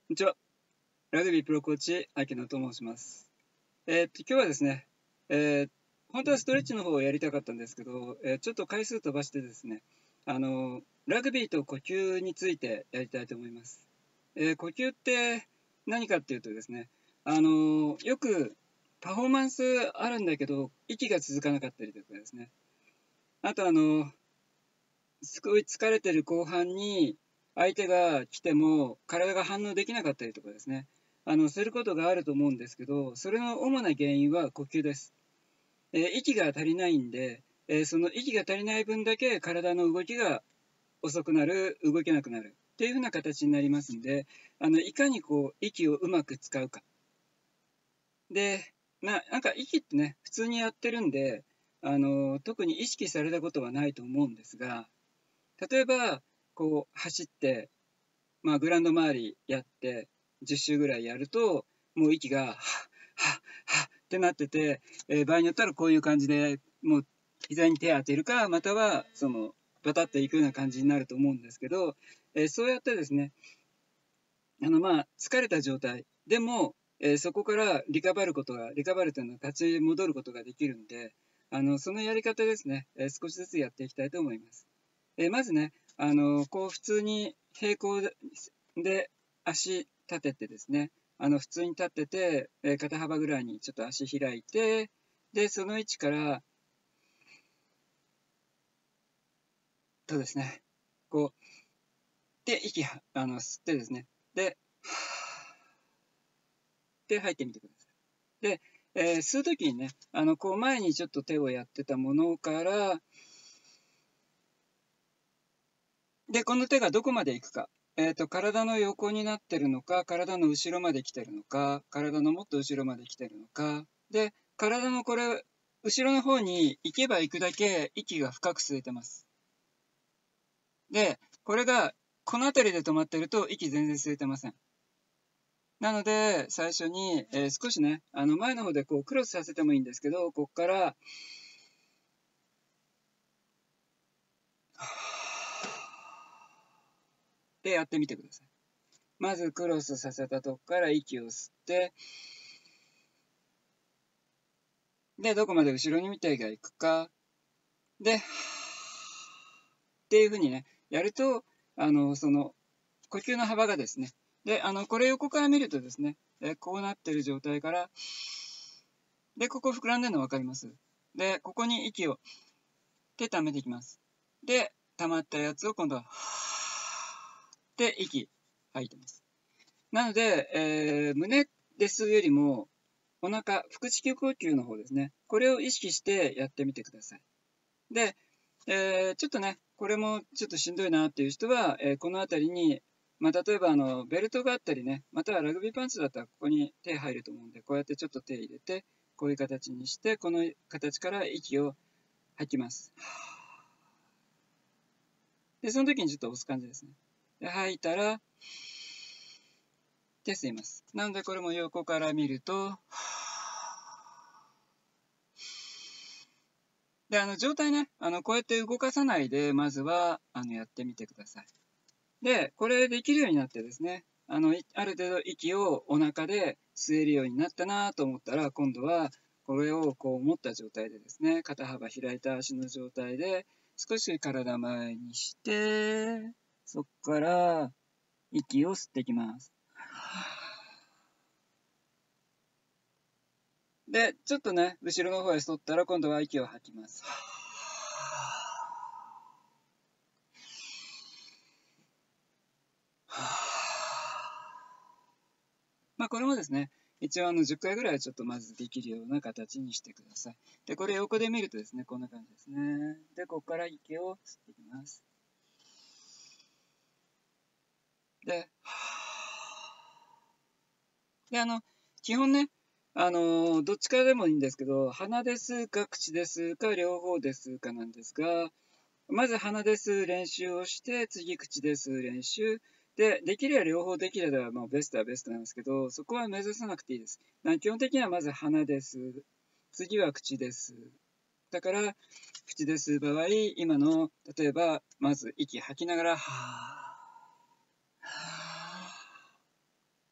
こんにちは。ラグビープロコーチ、秋野と申します。今日はですね、本当はストレッチの方をやりたかったんですけど、ちょっと回数飛ばしてですね、ラグビーと呼吸についてやりたいと思います。呼吸って何かっていうとですね、よくパフォーマンスあるんだけど、息が続かなかったりとかですね、あとすごい疲れてる後半に相手が来ても体が反応できなかったりとかですね、することがあると思うんですけど、それの主な原因は呼吸です。息が足りないんで、その息が足りない分だけ体の動きが遅くなる、動けなくなるっていう風な形になりますんで、いかにこう息をうまく使うか。で、なんか息ってね、普通にやってるんで、特に意識されたことはないと思うんですが、例えば、こう走って、グラウンド周りやって10周ぐらいやると、もう息がはっはっはっってなってて、場合によったらこういう感じでもう膝に手を当てるか、またはそのバタッといくような感じになると思うんですけど、そうやってですね、疲れた状態でも、そこからリカバるというのは立ち戻ることができるんで、そのやり方ですね、少しずつやっていきたいと思います。まずね、こう普通に平行で足立ててですね、普通に立ってて、肩幅ぐらいにちょっと足開いて、で、その位置からとですね、こう、で、吸ってですね、で、で、吐いてみてください。で、吸うときにね、こう前にちょっと手をやってたものから、で、この手がどこまで行くか。体の横になってるのか、体の後ろまで来てるのか、体のもっと後ろまで来てるのか。で、体のこれ、後ろの方に行けば行くだけ息が深く吸えてます。で、これが、この辺りで止まってると息全然吸えてません。なので、最初に、少しね、前の方でこうクロスさせてもいいんですけど、ここから、でやってみてください。まずクロスさせたとこから息を吸って、で、どこまで後ろに手が行くか。で、っていうふうにね、やると、その、呼吸の幅がですね、で、これ横から見るとですね、こうなってる状態から、で、ここ膨らんでるの分かります？で、ここに息を、手溜めていきます。で、溜まったやつを今度は、で、息、吐いてます。なので、胸で吸うよりも、お腹、腹式呼吸の方ですね。これを意識してやってみてください。で、ちょっとね、これもちょっとしんどいなっていう人は、この辺りに、例えばベルトがあったりね、またはラグビーパンツだったらここに手入ると思うんで、こうやってちょっと手入れて、こういう形にして、この形から息を吐きます。で、その時にちょっと押す感じですね。で、吐いたら、手吸います。なのでこれも横から見ると、で、状態ね、こうやって動かさないで、まずは、やってみてください。で、これできるようになってですね、ある程度息をお腹で吸えるようになったなと思ったら、今度はこれをこう持った状態でですね、肩幅開いた足の状態で、少し体前にして、そこから息を吸っていきます。で、ちょっとね、後ろの方へ沿ったら今度は息を吐きます。これもですね、一応10回ぐらいちょっとまずできるような形にしてください。で、これ横で見るとですね、こんな感じですね。で、ここから息を吸っていきます。で、基本ね、どっちからでもいいんですけど、鼻で吸うか口で吸うか両方で吸うかなんですが、まず鼻で吸う練習をして、次口で吸う練習。で、できれば両方できればもうベストはベストなんですけど、そこは目指さなくていいです。基本的にはまず鼻で吸う。次は口で吸う。だから、口で吸う場合、今の、例えば、まず息吐きながら、はー、はー、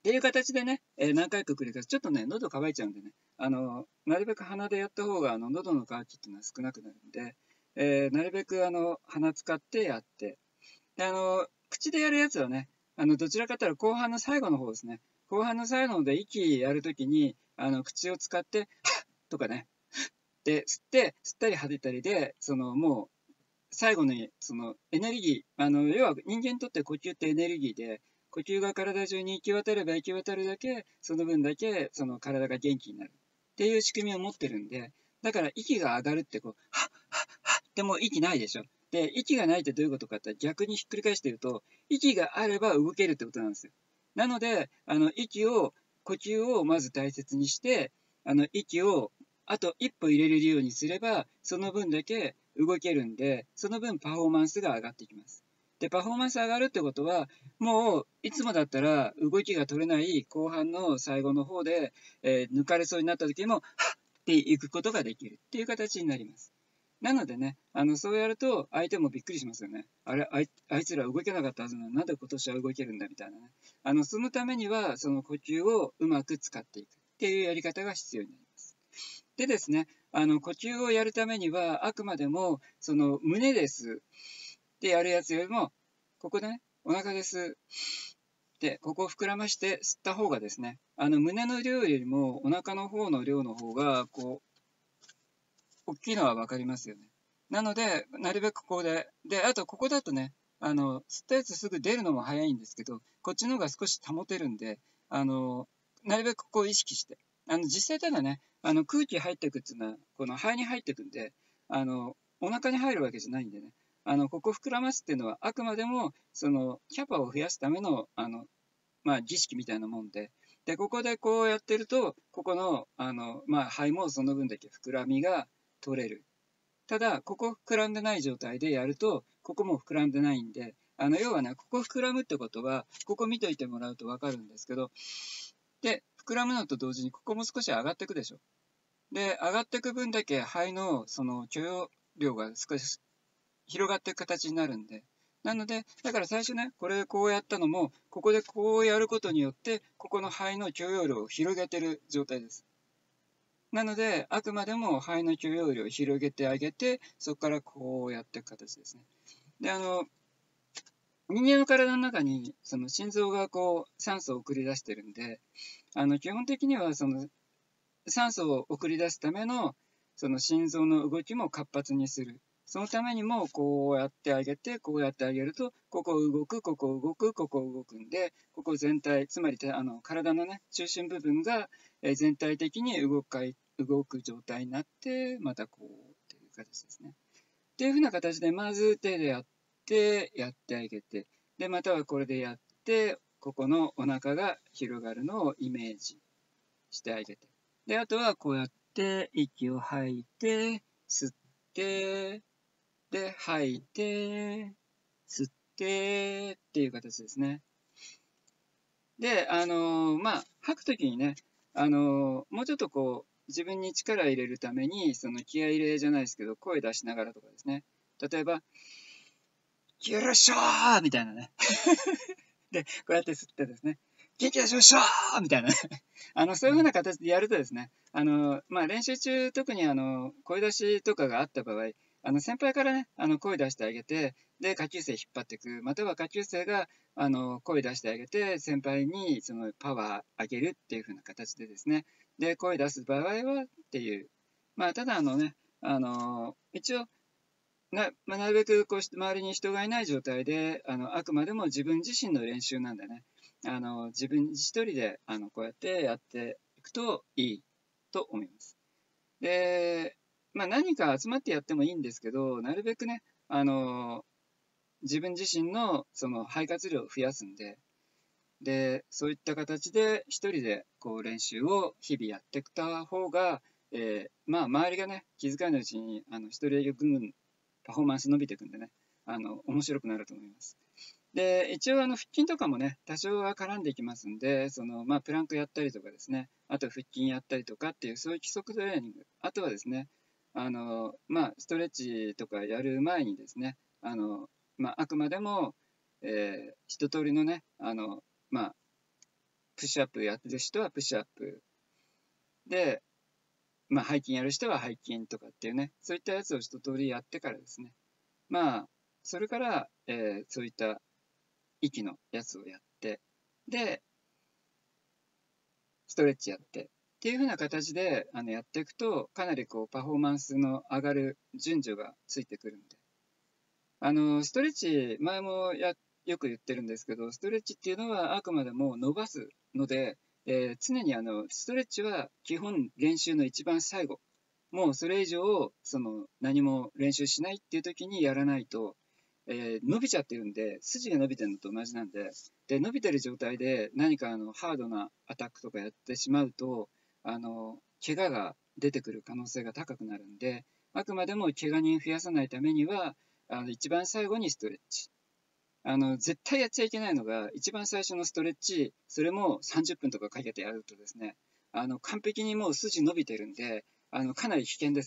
っていう形でね、何回か繰り返す。ちょっとね、喉乾いちゃうんでね、なるべく鼻でやった方が、喉の渇きっていうのは少なくなるんで、なるべく、鼻使ってやって、で、口でやるやつはね、どちらかというと後半の最後の方ですね。後半の最後ので息やるときに、口を使って、はっとかね、で、吸ったり吐いたりで、もう、最後に、エネルギー、要は人間にとって呼吸ってエネルギーで、呼吸が体中に行き渡れば行き渡るだけ、その分だけ、体が元気になる。っていう仕組みを持ってるんで、だから息が上がるってこう、はっはっはっでも息ないでしょ。で、息がないってどういうことかって逆にひっくり返して言うと、息があれば動けるってことなんですよ。なので、呼吸をまず大切にして、息をあと一歩入れれるようにすれば、その分だけ動けるんで、その分パフォーマンスが上がってきます。で、パフォーマンス上がるってことは、もういつもだったら動きが取れない後半の最後の方で、抜かれそうになった時も、はっっていくことができるっていう形になります。なのでね、そうやると相手もびっくりしますよね。あいつら動けなかったはずなのになんで今年は動けるんだみたいなね。そのためには、その呼吸をうまく使っていくっていうやり方が必要になります。でですね、呼吸をやるためには、あくまでも、胸ですってやるやつよりも、ここでね、お腹です。で、ここを膨らまして吸った方がですね、胸の量よりもお腹の方の量の方が、大きいのはわかりますよね。なので、なるべくここで、あとここだとね、吸ったやつすぐ出るのも早いんですけど、こっちの方が少し保てるんで、なるべくここを意識して、実際ただね、空気入っていくっていうのは、この肺に入っていくんで、お腹に入るわけじゃないんでね、ここ膨らますっていうのは、あくまでも、キャパを増やすための、儀式みたいなもんで、ここでこうやってると、ここの、肺もその分だけ膨らみが取れる。ただ、ここ膨らんでない状態でやると、ここも膨らんでないんで、要はね、ここ膨らむってことは、ここ見といてもらうとわかるんですけど、で、膨らむのと同時に、ここも少し上がっていくでしょ。で、上がっていく分だけ肺の許容量が少し広がっていく形になるんで、なので、だから最初ね、これこうやったのも、ここでこうやることによって、ここの肺の許容量を広げてる状態です。なので、あくまでも肺の許容量を広げてあげて、そこからこうやっていく形ですね。で、人間の体の中に、心臓が酸素を送り出してるんで、基本的には、酸素を送り出すための、心臓の動きも活発にする。そのためにも、こうやってあげて、こうやってあげると、ここ動く、ここ動く、ここ動くんで、ここ全体、つまり体のね、中心部分が全体的に動く状態になって、またこう、っていう形ですね。っていうふうな形で、まず手でやってあげて、で、またはこれでやって、ここのお腹が広がるのをイメージしてあげて。で、あとはこうやって息を吐いて、吸って、で、吐いて、吸ってっていう形ですね。で、吐くときにね、もうちょっと自分に力入れるために、気合入れじゃないですけど、声出しながらとかですね。例えば、よろしょーみたいなね。で、こうやって吸ってですね、元気出しましょうみたいなね。そういう風な形でやるとですね、練習中、特に声出しとかがあった場合、先輩からね、声出してあげて、で、下級生引っ張っていく。または下級生が、声出してあげて、先輩にパワー上げるっていう風な形でですね、で、声出す場合はっていう。ただ一応、なるべく周りに人がいない状態で、あくまでも自分自身の練習なんでね、自分一人で、こうやってやっていくといいと思います。で、何か集まってやってもいいんですけど、なるべくね、自分自身の肺活量を増やすんで、そういった形で一人で練習を日々やっていった方が、周りがね、気づかないうちに一人でぐんぐんパフォーマンス伸びていくんでね、面白くなると思います。で、一応腹筋とかもね、多少は絡んでいきますんで、プランクやったりとかですね、あと腹筋やったりとかっていう、そういう基礎トレーニング、あとはですね、ストレッチとかやる前にですね、あくまでも、一通りのね、 プッシュアップやってる人はプッシュアップで、まあ、背筋やる人は背筋とかっていうね、そういったやつを一通りやってからですね、まあ、それから、そういった息のやつをやって、で、ストレッチやって、っていう風な形でやっていくと、かなりこうパフォーマンスの上がる順序がついてくるんで。ストレッチ、前もよく言ってるんですけど、ストレッチっていうのはあくまでも伸ばすので、常にストレッチは基本練習の一番最後。もうそれ以上、何も練習しないっていう時にやらないと、伸びちゃってるんで、筋が伸びてるのと同じなんで、伸びてる状態で何かハードなアタックとかやってしまうと、怪我が出てくる可能性が高くなるんで、あくまでも怪我人増やさないためには、一番最後にストレッチ。絶対やっちゃいけないのが、一番最初のストレッチ、それも30分とかかけてやるとですね、完璧にもう筋伸びてるんで、かなり危険です。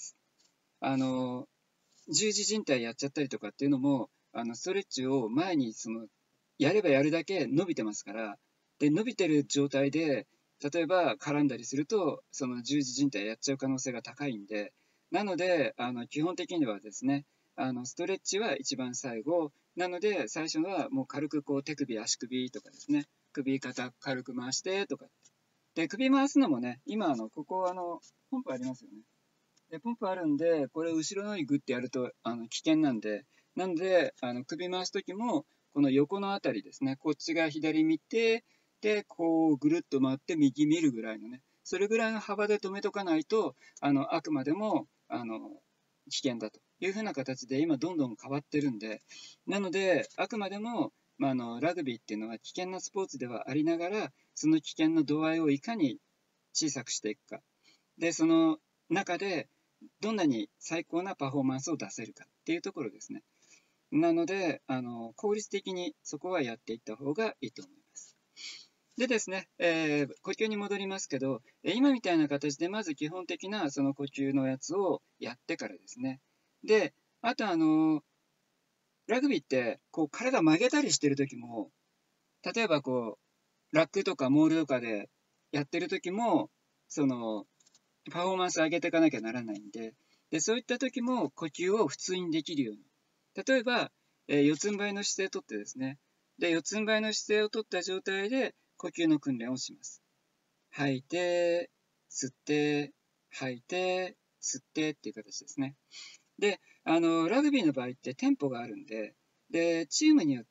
十字靭帯やっちゃったりとかっていうのも、ストレッチを前にやればやるだけ伸びてますから、で、伸びてる状態で、例えば絡んだりすると、その十字靭帯やっちゃう可能性が高いんで、なので、基本的にはですね、ストレッチは一番最後、なので、最初はもう軽くこう手首、足首とかですね、首、肩軽く回してとか。で、首回すのもね、今ここポンプありますよね。で、ポンプあるんで、これ後ろのにグッてやると危険なんで、首回すときも、この横のあたりですね、こっちが左見て、で、こうぐるっと回って右見るぐらいのね、それぐらいの幅で止めとかないと、あくまでも危険だというふうな形で今どんどん変わってるんで、なので、あくまでも、ラグビーっていうのは危険なスポーツではありながら、その危険の度合いをいかに小さくしていくか。で、その中で、どんなに最高なパフォーマンスを出せるかっていうところですね。なので、効率的にそこはやっていった方がいいと思います。でですね、呼吸に戻りますけど、今みたいな形でまず基本的なその呼吸のやつをやってからですね。で、あとラグビーってこう体曲げたりしてる時も、例えばこう、ラックとかモールとかでやってる時も、パフォーマンス上げていかなきゃならないんで、そういった時も呼吸を普通にできるように。例えば、四つん這いの姿勢をとってですね。で、四つん這いの姿勢をとった状態で呼吸の訓練をします。吐いて、吸って、吐いて、吸ってっていう形ですね。で、ラグビーの場合ってテンポがあるんで、チームによって、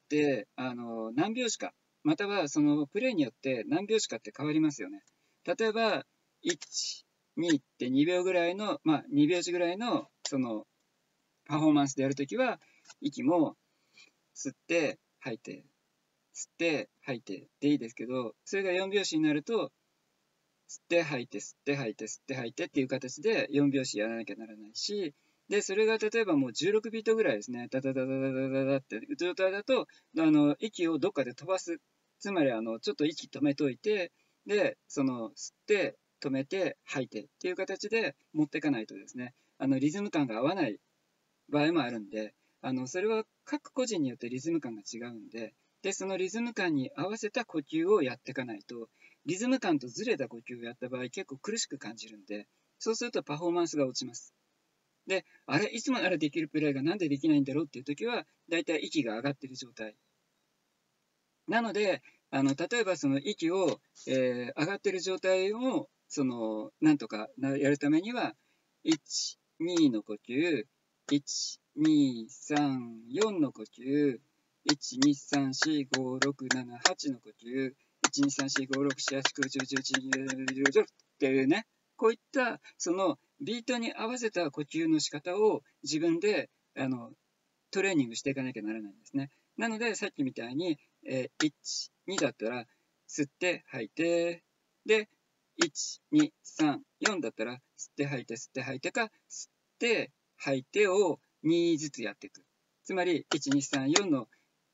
何拍子か、またはそのプレーによって何拍子かって変わりますよね。例えば、1、2って2秒ぐらいの、まあ2拍子ぐらいの、パフォーマンスでやるときは、息も吸って、吐いて、吸って、吐いてでいいですけど、それが4拍子になると、吸って吐いて、吸って吐いて、吸って吐いてっていう形で4拍子やらなきゃならないし、で、それが例えばもう16ビートぐらいですね、ダダダダダダダダって状態だと、息をどっかで飛ばす。つまり、ちょっと息止めといて、で、吸って、止めて、吐いてっていう形で持っていかないとですね、リズム感が合わない場合もあるんで、それは各個人によってリズム感が違うんで、そのリズム感に合わせた呼吸をやっていかないと、リズム感とずれた呼吸をやった場合結構苦しく感じるんで、そうするとパフォーマンスが落ちます。で、あれ、いつもならできるプレーがなんでできないんだろうっていう時は、だいたい息が上がっている状態。なので、例えばその息を、上がっている状態を、なんとかやるためには、1、2の呼吸、1、2、3、4の呼吸、1、2、3、4、5、6、7、8の呼吸、1、2、3、4、5、6、7、8、9、10、11、12、13っていうね、こういったそのビートに合わせた呼吸の仕方を自分でトレーニングしていかなきゃならないんですね。なのでさっきみたいに、1、2だったら吸って吐いて、で、1、2、3、4だったら吸って吐いて吸って吐いてか、吸って吐いてを2ずつやっていく。つまり、1、2、3、4の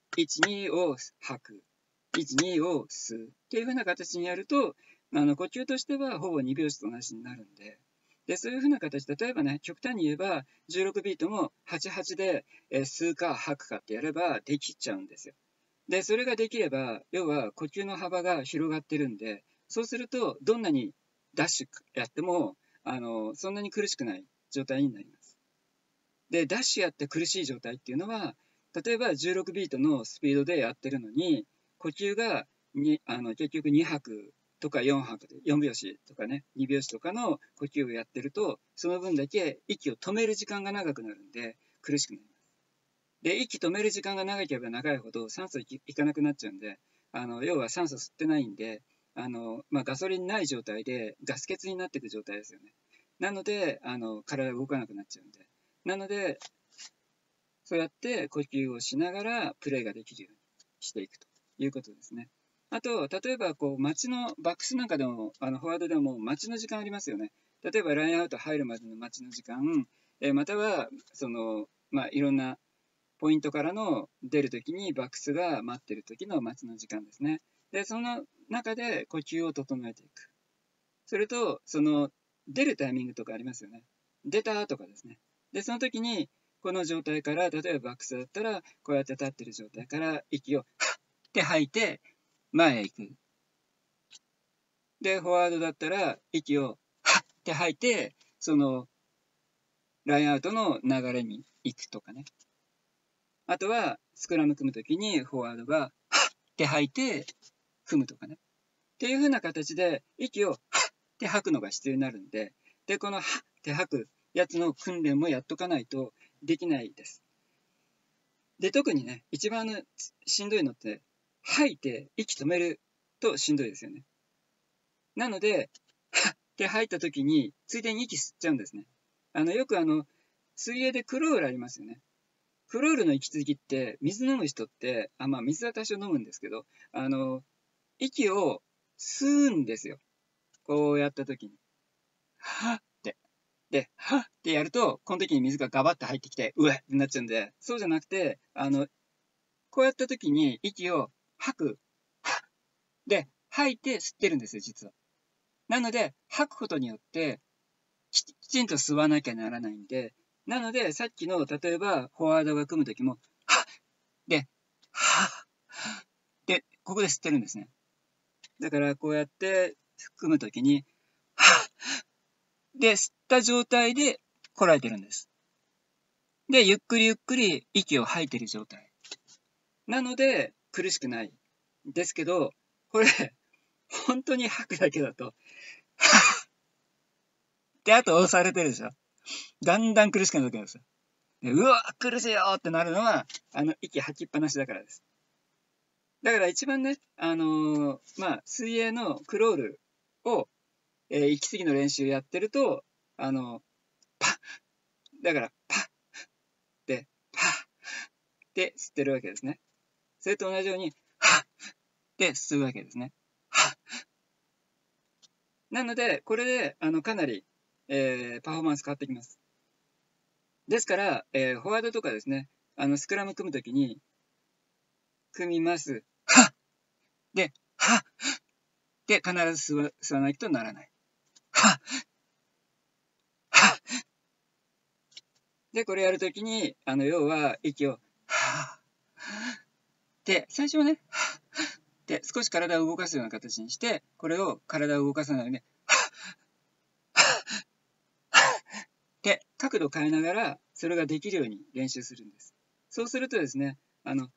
1、2を吐く。1、2を吸う。っていう風な形にやると、呼吸としてはほぼ2拍子と同じになるんで、そういう風な形、例えばね、極端に言えば、16ビートも88で、吸うか吐くかってやればできちゃうんですよ。 で、それができれば、要は呼吸の幅が広がってるんで、そうすると、どんなにダッシュやっても、そんなに苦しくない状態になります。で、ダッシュやって苦しい状態っていうのは、例えば16ビートのスピードでやってるのに、呼吸が結局2拍とか4拍で、4拍子とかね、2拍子とかの呼吸をやってると、その分だけ息を止める時間が長くなるんで、苦しくなります。で、息止める時間が長ければ長いほど酸素いかなくなっちゃうんで、要は酸素吸ってないんで、ガソリンない状態でガス欠になっていく状態ですよね。なので、体が動かなくなっちゃうんで。なので、そうやって呼吸をしながらプレーができるようにしていくということですね。あと、例えば街のバックスなんかでも、フォワードでも待ちの時間ありますよね。例えばラインアウト入るまでの待ちの時間、または、いろんなポイントからの出るときにバックスが待ってるときの待ちの時間ですね。で、その中で呼吸を整えていく。それと、出るタイミングとかありますよね。出たとかですね。で、その時に、この状態から、例えばバックスだったら、こうやって立ってる状態から息をはって吐いて前へ行く。で、フォワードだったら息をはって吐いて、ラインアウトの流れに行くとかね。あとは、スクラム組むときにフォワードがはって吐いて組むとかね。っていう風な形で息をはって吐くのが必要になるんで、で、このはって吐くやつの訓練もやっとかないとできないです。で、特にね、一番しんどいのって、吐いて息止めるとしんどいですよね。なので、はって吐いたときに、ついでに息吸っちゃうんですね。よく水泳でクロールありますよね。クロールの息継ぎって、水飲む人って、水は多少飲むんですけど、息を吸うんですよ。こうやったときに。はって。で、はってやると、この時に水がガバッと入ってきて、うえってなっちゃうんで、そうじゃなくて、こうやったときに息を吐く。はで、吐いて吸ってるんですよ、実は。なので、吐くことによって、きちんと吸わなきゃならないんで、なので、さっきの、例えば、フォワードが組むときも、はで、はで、ここで吸ってるんですね。だから、こうやって組むときに、はで、吸った状態でこらえてるんです。で、ゆっくりゆっくり息を吐いてる状態。なので、苦しくない。ですけど、これ、本当に吐くだけだと、はで、あと押されてるでしょ。だんだん苦しくなるわけですよ。うわ苦しいよってなるのは、息吐きっぱなしだからです。だから一番ね、水泳のクロールを、息継ぎの練習やってると、パッ、だから、パッ、で、パッ、で吸ってるわけですね。それと同じように、はッ、で吸うわけですね。はッ。なので、これで、かなり、パフォーマンス変わってきます。ですから、フォワードとかですね、スクラム組むときに、組みます。はッで、はッで、必ず吸わないとならない。はッはッで、これやるときに、要は、息を、はッで、最初はね、はッで、少し体を動かすような形にして、これを体を動かさないように、はッで、角度を変えながら、それができるように練習するんです。そうするとですね、はッ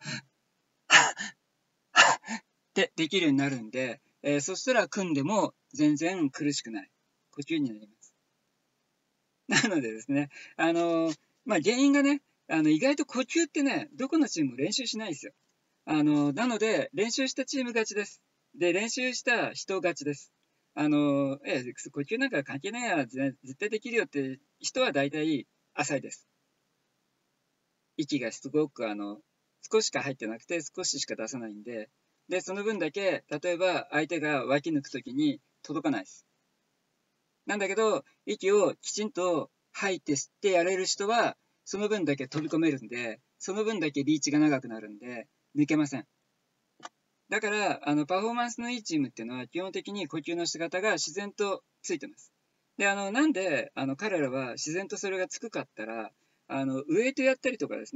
ってできるようになるんで、そしたら組んでも全然苦しくない呼吸になります。なのでですね、原因がね、意外と呼吸ってね、どこのチームも練習しないんですよ。なので、練習したチーム勝ちです。で、練習した人勝ちです。呼吸なんか関係ないや、絶対できるよって人は大体浅いです。息がすごく少ししか入ってなくて少ししか出さないんで、で、その分だけ、例えば相手が脇抜くときに届かないです。なんだけど、息をきちんと吐いて吸ってやれる人は、その分だけ飛び込めるんで、その分だけリーチが長くなるんで、抜けません。だから、パフォーマンスのいいチームっていうのは、基本的に呼吸の仕方が自然とついてます。で、なんで、彼らは自然とそれがつくかったら、ウエイトやったりとかですね、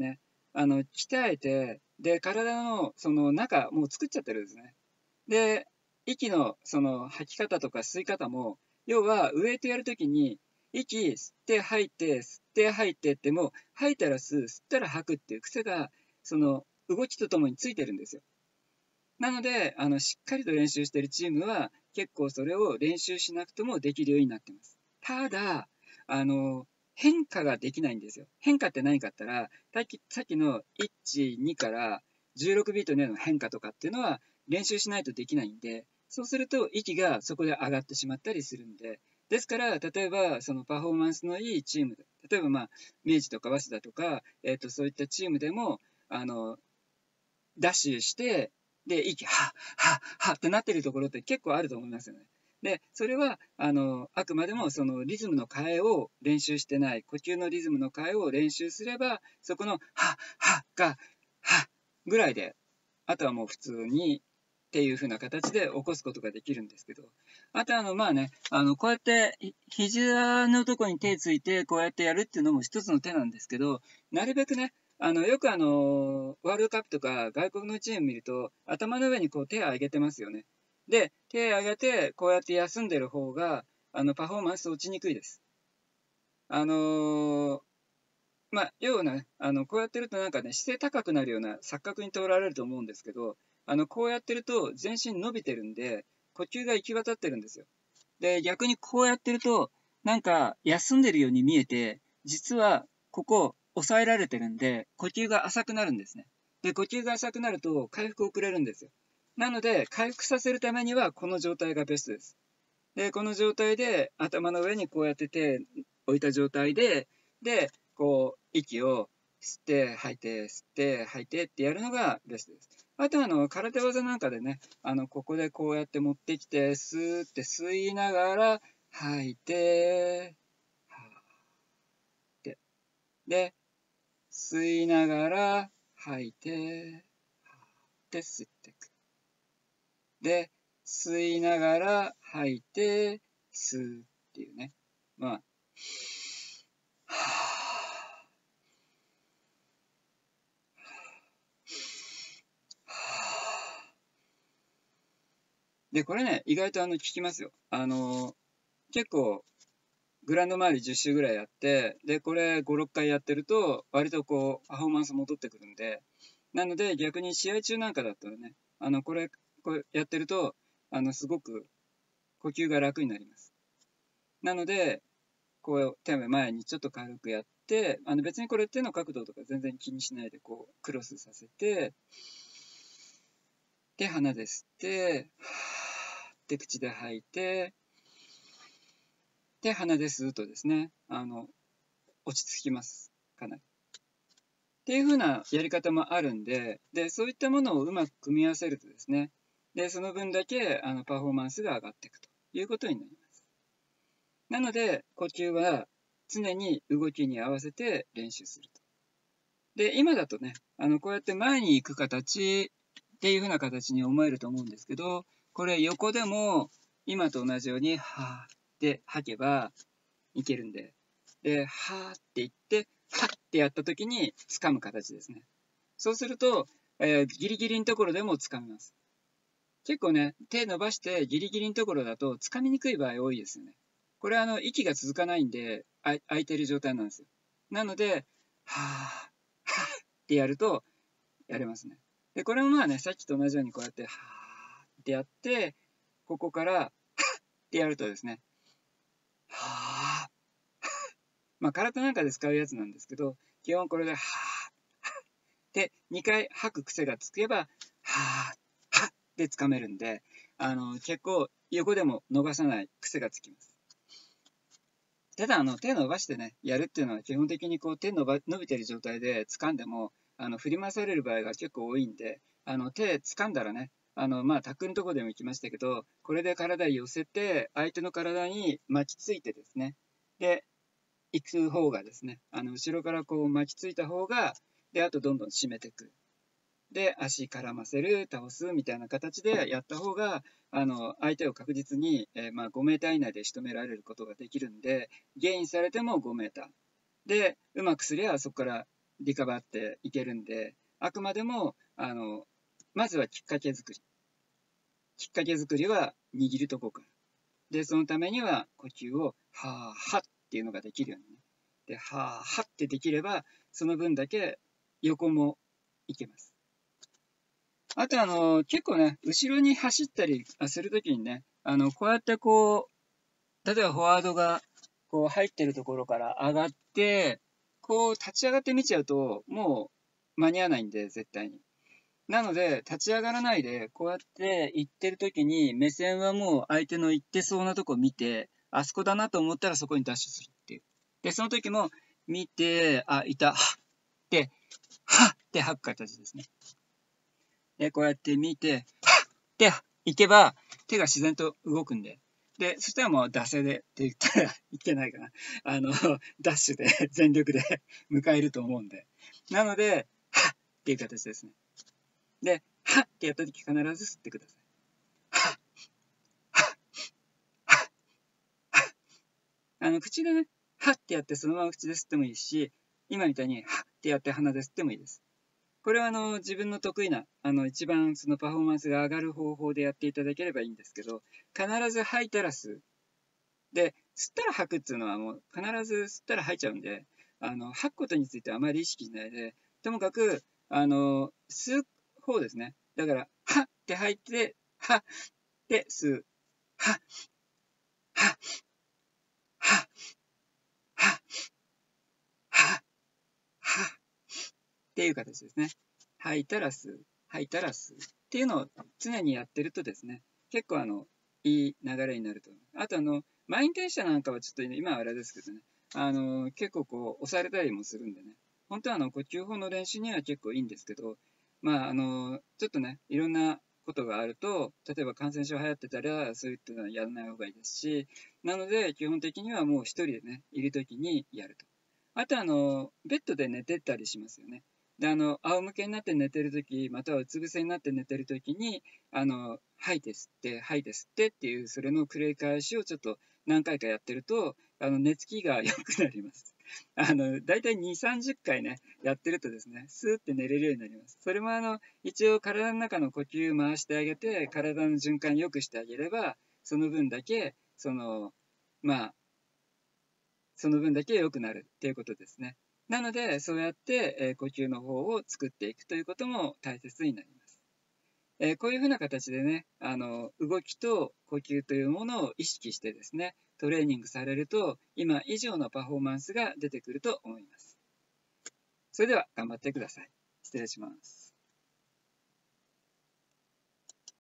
鍛えて、で、体のその中、もう作っちゃってるんですね。で、息のその吐き方とか吸い方も、要はウエイトやるときに、息吸って吐いて、吸って吐いてってもう、吐いたら吸う、吸ったら吐くっていう癖が、その動きとともについてるんですよ。なので、しっかりと練習しているチームは、結構それを練習しなくてもできるようになってます。ただ、あの、変化ができないんですよ。変化って何かって言ったら、さっきの1、2から16ビートでの変化とかっていうのは練習しないとできないんで、そうすると息がそこで上がってしまったりするんで、ですから、例えば、そのパフォーマンスのいいチームで、例えば、明治とか早稲田とか、そういったチームでも、ダッシュして、で、息、はっ、はっ、はっってなってるところって結構あると思いますよね。で、それは、あくまでもそのリズムの変えを練習してない、呼吸のリズムの変えを練習すれば、そこの、はっ、はっが、はっぐらいで、あとはもう普通にっていう風な形で起こすことができるんですけど、あとこうやって肘のところに手ついてこうやってやるっていうのも一つの手なんですけど、なるべくね、よくワールドカップとか外国のチーム見ると、頭の上にこう手を上げてますよね。で、手を上げてこうやって休んでる方が、パフォーマンス落ちにくいです。要はね、こうやってるとなんかね、姿勢高くなるような錯覚に通られると思うんですけど、こうやってると全身伸びてるんで、呼吸が行き渡ってるんですよ。で、逆にこうやってると、なんか休んでるように見えて、実はここ抑えられてるんで、呼吸が浅くなるんですね。で、呼吸が浅くなると回復遅れるんですよ。なので、回復させるためにはこの状態がベストです。で、この状態で頭の上にこうやって手置いた状態で、こう息を吸って吐いて、吸って吐いてってやるのがベストです。あと空手技なんかでね、ここでこうやって持ってきて、スーって吸いながら吐いて、吐いて。で、吸いながら吐いて、吐いて吸っていく。で、吸いながら吐いて、吸うっていうね。まあ、で、これね、意外と効きますよ。結構、グラウンド周り10周ぐらいやって、で、これ5、6回やってると、割とこう、パフォーマンス戻ってくるんで、なので逆に試合中なんかだったらね、これやってると、すごく呼吸が楽になります。なので、こう、手を前にちょっと軽くやって、別にこれ手の角度とか全然気にしないで、こう、クロスさせて、で、鼻で吸って、はーって口で吐いて、で、鼻で吸うとですね、落ち着きます。かなり。っていう風なやり方もあるんで、で、そういったものをうまく組み合わせるとですね、で、その分だけ、パフォーマンスが上がっていくということになります。なので、呼吸は常に動きに合わせて練習すると。で、今だとね、こうやって前に行く形っていう風な形に思えると思うんですけど、これ横でも今と同じように、はーって吐けばいけるんで、で、はーって言って、はっってやった時に掴む形ですね。そうすると、ギリギリのところでも掴みます。結構ね、手伸ばしてギリギリのところだと掴みにくい場合多いですよね。これ息が続かないんで、空いてる状態なんですよ。なので、はー、はーってやると、やれますね。で、これもさっきと同じようにこうやって、はーってやって、ここから、はーってやるとですね、はー、体なんかで使うやつなんですけど、基本これで、はー、で、2回吐く癖がつけば、はー、はって掴めるんで、結構横でも伸ばさない癖がつきます。ただ、手伸ばしてね、やるっていうのは基本的にこう手伸びてる状態で掴んでも、振り回される場合が結構多いんで、手掴んだらね、タックのとこでも行きましたけど、これで体寄せて、相手の体に巻きついてですね、で、行く方がですね、後ろからこう巻きついた方が、で、あとどんどん締めていく。で、足絡ませる、倒すみたいな形でやった方が、相手を確実に、5メーター以内で仕留められることができるんで、ゲインされても5メーター。で、うまくすりゃそこからリカバーっていけるんで、あくまでも、まずはきっかけ作り。きっかけ作りは握るとこから。で、そのためには呼吸を、はーはっていうのができるようにね。で、はーはってできれば、その分だけ横もいけます。あと結構ね、後ろに走ったりするときにね、こうやってこう、例えばフォワードがこう入ってるところから上がって、こう立ち上がって見ちゃうと、もう間に合わないんで、絶対に。なので、立ち上がらないで、こうやって行ってるときに、目線はもう相手の行ってそうなとこ見て、あそこだなと思ったらそこにダッシュするっていう。で、その時も見て、あ、いた、はっって、はっって吐く形ですね。で、こうやって見て、はっって行けば、手が自然と動くんで。で、そしたらもう、惰性でって言ったらいけないかな。ダッシュで、全力で迎えると思うんで。なので、はっっていう形ですね。で、はっってやったとき必ず吸ってください。はっ、はっ、はっ、はっ。口でね、はってやってそのまま口で吸ってもいいし、今みたいにはってやって鼻で吸ってもいいです。これは自分の得意な、一番そのパフォーマンスが上がる方法でやっていただければいいんですけど、必ず吐いたら吸う。で、吸ったら吐くっていうのはもう必ず吸ったら吐いちゃうんで、吐くことについてはあまり意識しないで、ともかく、吸う方ですね。だから、はって吐いて、はって吸う。は、は、は、は、は、は、っていう形ですね。吐いたら吸う。吐いたら吸う。っていうのを常にやってるとですね、結構いい流れになると思う。あと満員電車なんかはちょっと今はあれですけどね、結構こう押されたりもするんでね、本当は呼吸法の練習には結構いいんですけど、まあちょっとね、いろんなことがあると、例えば感染症流行ってたら、そういったのはやらない方がいいですし、なので基本的にはもう一人でね、いるときにやると。あとベッドで寝てたりしますよね。で、仰向けになって寝てるとき、またはうつ伏せになって寝てるときに、吐いて吸って、吐いて吸ってっていう、それの繰り返しをちょっと何回かやってると、寝つきが良くなります。だいたい2、30回ね、やってるとですね、スーって寝れるようになります。それも一応体の中の呼吸回してあげて、体の循環良くしてあげれば、その分だけ、まあ、その分だけ良くなるっていうことですね。なので、そうやって、呼吸の方を作っていくということも大切になります。こういうふうな形でね、動きと呼吸というものを意識してですね、トレーニングされると、今以上のパフォーマンスが出てくると思います。それでは頑張ってください。失礼します。